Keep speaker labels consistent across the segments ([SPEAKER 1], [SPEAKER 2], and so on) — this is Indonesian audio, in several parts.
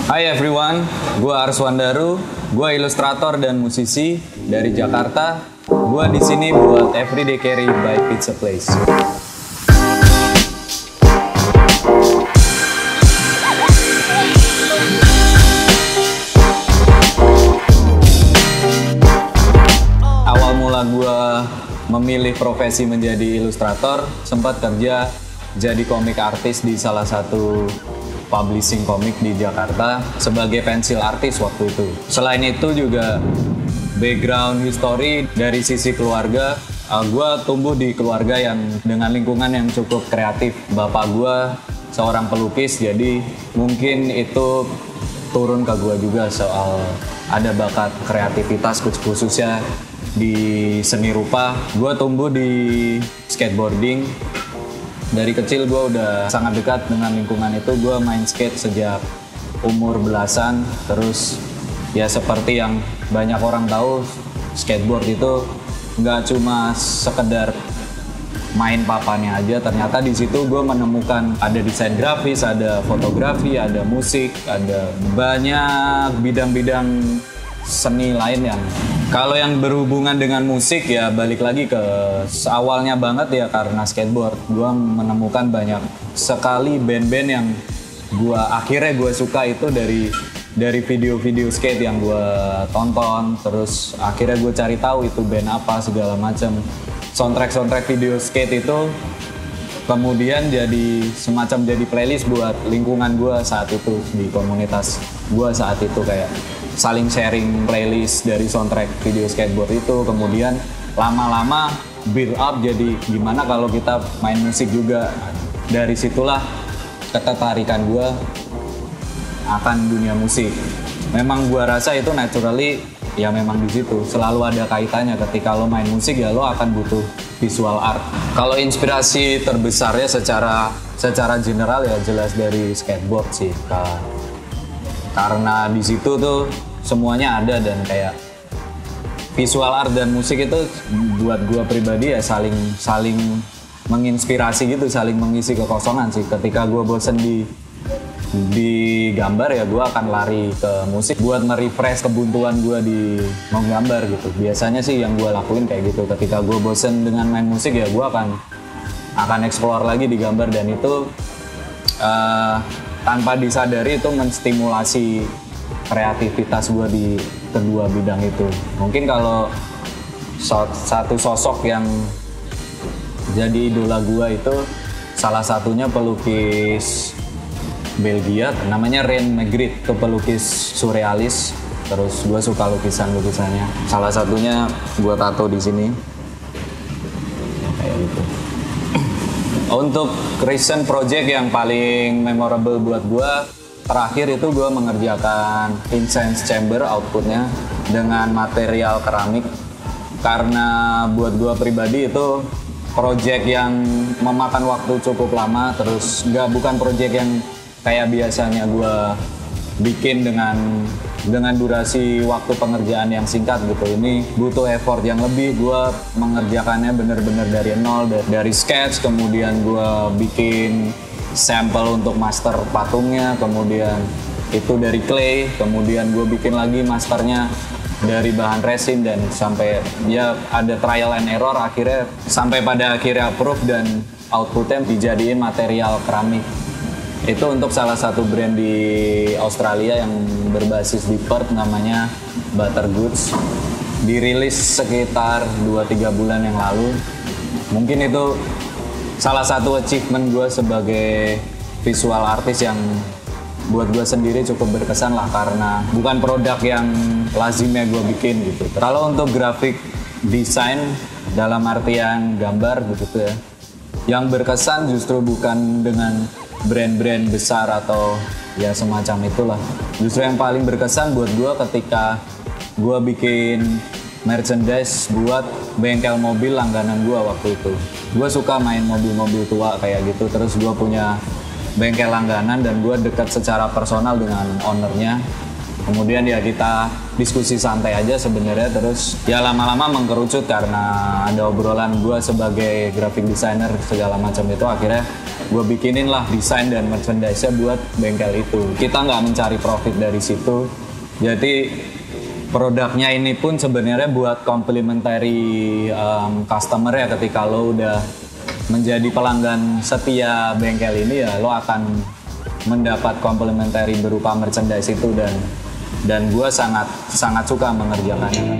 [SPEAKER 1] Hai everyone, gue Arswandaru, gue ilustrator dan musisi dari Jakarta. Gue di sini buat Everyday Carry by Pizza Place. Awal mula gue memilih profesi menjadi ilustrator, sempat kerja jadi komik artis di salah satu publishing komik di Jakarta sebagai pensil artis waktu itu. Selain itu juga background history dari sisi keluarga, gue tumbuh di keluarga yang dengan lingkungan yang cukup kreatif. Bapak gue seorang pelukis, jadi mungkin itu turun ke gue juga soal ada bakat kreativitas khususnya di seni rupa. Gue tumbuh di skateboarding. Dari kecil gue udah sangat dekat dengan lingkungan itu. Gue main skate sejak umur belasan. Terus ya seperti yang banyak orang tahu, skateboard itu nggak cuma sekedar main papannya aja. Ternyata di situ gue menemukan ada desain grafis, ada fotografi, ada musik, ada banyak bidang-bidang seni lain yang kalau yang berhubungan dengan musik ya balik lagi ke awalnya banget ya karena skateboard. Gue menemukan banyak sekali band-band yang akhirnya gue suka itu dari video-video skate yang gue tonton. Terus akhirnya gue cari tahu itu band apa segala macam. Soundtrack video skate itu kemudian jadi semacam jadi playlist buat lingkungan gue saat itu di komunitas gue saat itu, kayak saling sharing playlist dari soundtrack video skateboard itu. Kemudian lama-lama build up jadi gimana kalau kita main musik juga. Dari situlah ketertarikan gue akan dunia musik. Memang gue rasa itu naturally ya memang di situ selalu ada kaitannya. Ketika lo main musik ya lo akan butuh visual art. Kalau inspirasi terbesarnya secara general ya jelas dari skateboard sih. Karena di situ tuh semuanya ada dan kayak visual art dan musik itu buat gua pribadi ya saling menginspirasi gitu, saling mengisi kekosongan sih. Ketika gua bosen di gambar ya gua akan lari ke musik buat merefresh kebuntuan gua di menggambar gitu. Biasanya sih yang gua lakuin kayak gitu. Ketika gua bosen dengan main musik ya gua akan explore lagi di gambar, dan itu tanpa disadari itu menstimulasi kreativitas gue di kedua bidang itu. Mungkin kalau satu sosok yang jadi idola gue itu salah satunya pelukis Belgia, namanya Rene Magritte. Itu pelukis surrealis. Terus gue suka lukisannya. Salah satunya gue tato di sini. Kayak gitu. Untuk recent project yang paling memorable buat gue, terakhir itu gue mengerjakan incense chamber outputnya dengan material keramik. Karena buat gue pribadi itu project yang memakan waktu cukup lama, terus bukan project yang kayak biasanya gue bikin dengan durasi waktu pengerjaan yang singkat gitu. Ini butuh effort yang lebih. Gue mengerjakannya bener-bener dari nol, dari sketch, kemudian gue bikin sampel untuk master patungnya, kemudian itu dari clay, kemudian gue bikin lagi masternya dari bahan resin, dan sampai ya ada trial and error akhirnya sampai pada akhirnya approve dan outputnya dijadiin material keramik. Itu untuk salah satu brand di Australia yang berbasis di Perth, namanya Butter Goods. Dirilis sekitar 2-3 bulan yang lalu. Mungkin itu salah satu achievement gue sebagai visual artist yang buat gue sendiri cukup berkesan lah, karena bukan produk yang lazimnya gue bikin gitu. Kalau untuk graphic design dalam artian gambar gitu ya, yang berkesan justru bukan dengan brand-brand besar atau ya semacam itulah. Justru yang paling berkesan buat gue ketika gue bikin merchandise buat bengkel mobil langganan gue waktu itu. Gue suka main mobil-mobil tua kayak gitu, terus gue punya bengkel langganan dan gue dekat secara personal dengan ownernya. Kemudian ya kita diskusi santai aja sebenarnya, terus ya lama-lama mengkerucut karena ada obrolan gue sebagai graphic designer segala macam itu, akhirnya gue bikinin lah desain dan merchandise-nya buat bengkel itu. Kita nggak mencari profit dari situ, jadi produknya ini pun sebenarnya buat complementary customer ya. Ketika lo udah menjadi pelanggan setia bengkel ini ya lo akan mendapat complementary berupa merchandise itu, dan gue sangat suka mengerjakannya.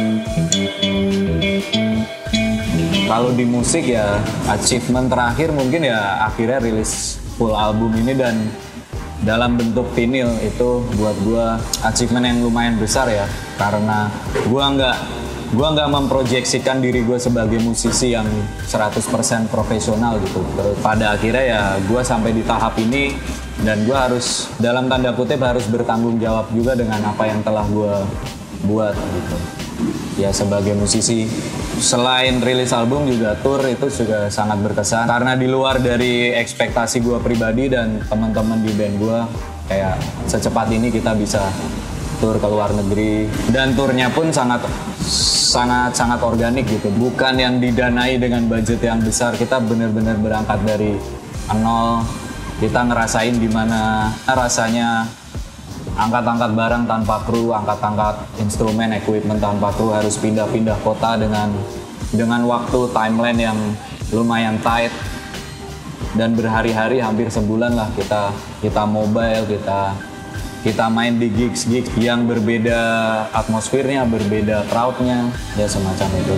[SPEAKER 1] Kalau di musik ya achievement terakhir mungkin ya akhirnya rilis full album ini dan dalam bentuk vinyl. Itu buat gue achievement yang lumayan besar ya, karena gue nggak memproyeksikan diri gue sebagai musisi yang 100% profesional gitu. Terus pada akhirnya ya gue sampai di tahap ini, dan gue harus dalam tanda kutip harus bertanggung jawab juga dengan apa yang telah gue buat gitu. Ya sebagai musisi, selain rilis album juga tour itu juga sangat berkesan, karena di luar dari ekspektasi gue pribadi dan teman-teman di band gue, kayak secepat ini kita bisa tur ke luar negeri, dan turnya pun sangat organik gitu, bukan yang didanai dengan budget yang besar. Kita benar-benar berangkat dari nol. Kita ngerasain gimana rasanya angkat-angkat barang tanpa kru, angkat-angkat instrumen, equipment tanpa kru, harus pindah-pindah kota dengan waktu timeline yang lumayan tight, dan berhari-hari hampir sebulan lah kita mobile, kita main di gigs yang berbeda atmosfernya, berbeda crowdnya, ya semacam itu.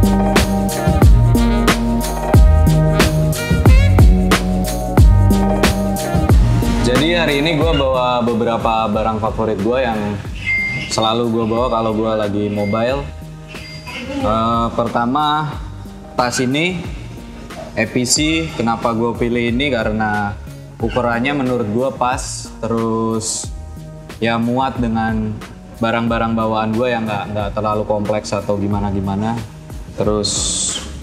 [SPEAKER 1] Jadi hari ini gue bawa beberapa barang favorit gue yang selalu gue bawa kalau gue lagi mobile. Pertama, tas ini EPC. Kenapa gue pilih ini? Karena ukurannya menurut gue pas, terus ya muat dengan barang-barang bawaan gue yang nggak terlalu kompleks atau gimana-gimana. Terus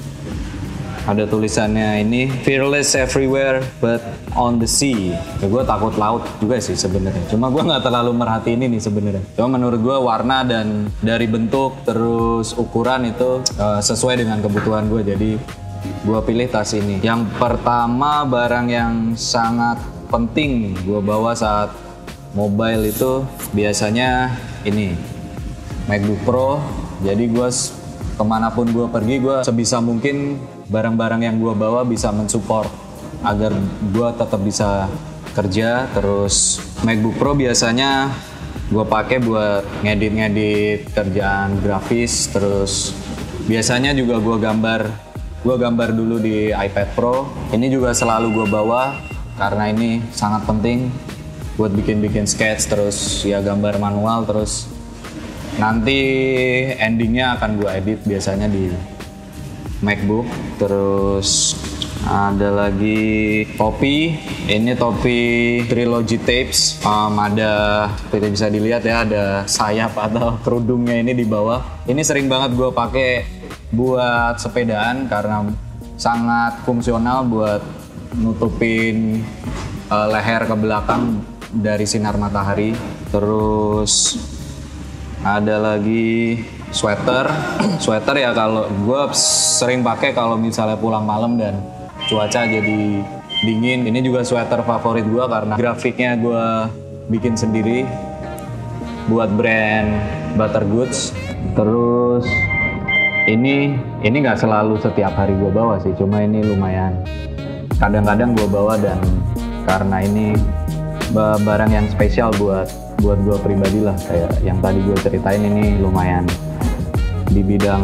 [SPEAKER 1] ada tulisannya ini, fearless everywhere but on the sea. Ya, gue takut laut juga sih sebenarnya. Cuma gue nggak terlalu merhatiin ini sebenarnya. Cuma menurut gue warna dan dari bentuk terus ukuran itu sesuai dengan kebutuhan gue. Jadi gue pilih tas ini. Yang pertama, barang yang sangat penting gue bawa saat mobile itu biasanya ini, MacBook Pro. Jadi gue kemanapun gue pergi, gue sebisa mungkin barang-barang yang gue bawa bisa mensupport agar gue tetap bisa kerja. Terus MacBook Pro biasanya gue pakai buat ngedit kerjaan grafis. Terus biasanya juga gue gambar dulu di iPad Pro. Ini juga selalu gue bawa karena ini sangat penting buat bikin sketch, terus ya gambar manual, terus nanti endingnya akan gue edit biasanya di MacBook. Terus ada lagi topi. Ini topi Trilogy Tapes. Ada, seperti bisa dilihat ya, ada sayap atau kerudungnya ini di bawah. Ini sering banget gue pakai buat sepedaan karena sangat fungsional buat nutupin leher ke belakang dari sinar matahari. Terus ada lagi sweater ya, kalau gue sering pakai kalau misalnya pulang malam dan cuaca jadi dingin. Ini juga sweater favorit gue karena grafiknya gue bikin sendiri buat brand Butter Goods. Terus ini nggak selalu setiap hari gue bawa sih, cuma ini lumayan kadang-kadang gue bawa, dan karena ini barang yang spesial buat gue pribadi lah, kayak yang tadi gue ceritain. Ini lumayan di bidang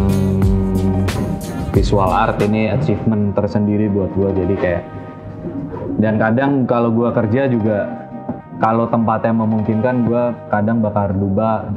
[SPEAKER 1] visual art, ini achievement tersendiri buat gue. Jadi kayak, dan kadang kalau gue kerja juga, kalau tempatnya memungkinkan, gue kadang bakar dupa.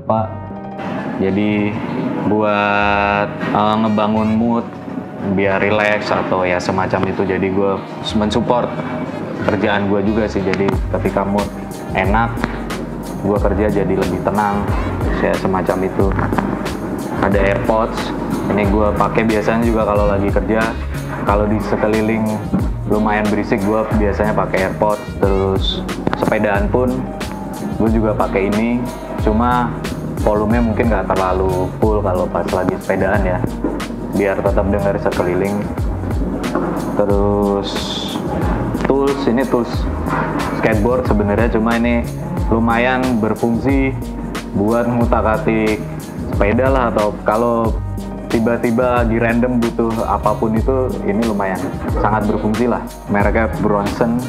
[SPEAKER 1] Jadi buat ngebangun mood biar relax atau ya semacam itu. Jadi gue mensupport kerjaan gue juga sih. Jadi ketika mood enak, gue kerja jadi lebih tenang, saya semacam itu. Ada AirPods, ini gue pakai biasanya juga kalau lagi kerja. Kalau di sekeliling lumayan berisik, gue biasanya pakai AirPods. Terus sepedaan pun gue juga pakai ini, cuma volumenya mungkin nggak terlalu full kalau pas lagi sepedaan ya, biar tetap dengar sekeliling. Terus tools, ini tools skateboard sebenarnya, cuma ini lumayan berfungsi buat ngutak-atik sepeda lah, atau kalau tiba-tiba di random butuh apapun itu, ini lumayan sangat berfungsi lah. Mereknya Bronson.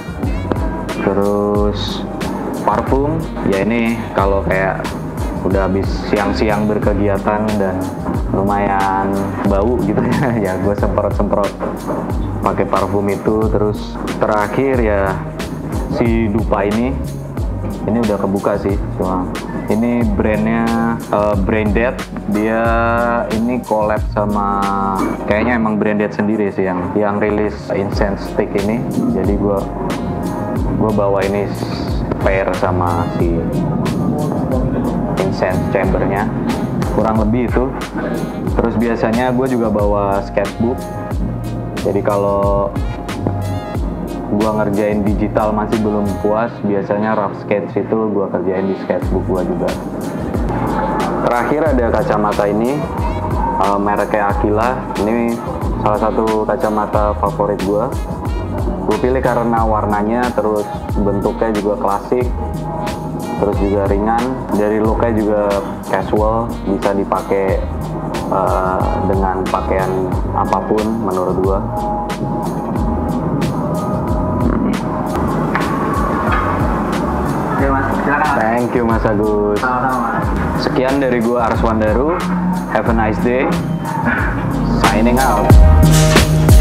[SPEAKER 1] Terus parfum, ya ini kalau kayak udah habis siang-siang berkegiatan dan lumayan bau gitu ya, ya gue semprot-semprot pakai parfum itu. Terus terakhir ya si dupa ini udah kebuka sih, cuma ini brandnya Branded. Dia ini collab sama, kayaknya emang Branded sendiri sih yang rilis incense stick ini. Jadi gue bawa ini pair sama si incense chambernya, kurang lebih itu. Terus biasanya gue juga bawa sketchbook, jadi kalau gue ngerjain digital masih belum puas, biasanya rough sketch itu gue kerjain di sketchbook gue juga. Terakhir ada kacamata ini, mereknya Aquila. Ini salah satu kacamata favorit gue. Gue pilih karena warnanya, terus bentuknya juga klasik, terus juga ringan. Dari looknya juga casual, bisa dipakai dengan pakaian apapun menurut gue.
[SPEAKER 2] Oke Mas, silakan.
[SPEAKER 1] Thank you Mas Agus.
[SPEAKER 2] Sama-sama.
[SPEAKER 1] Sekian dari gue Arswandaru. Have a nice day. Signing out.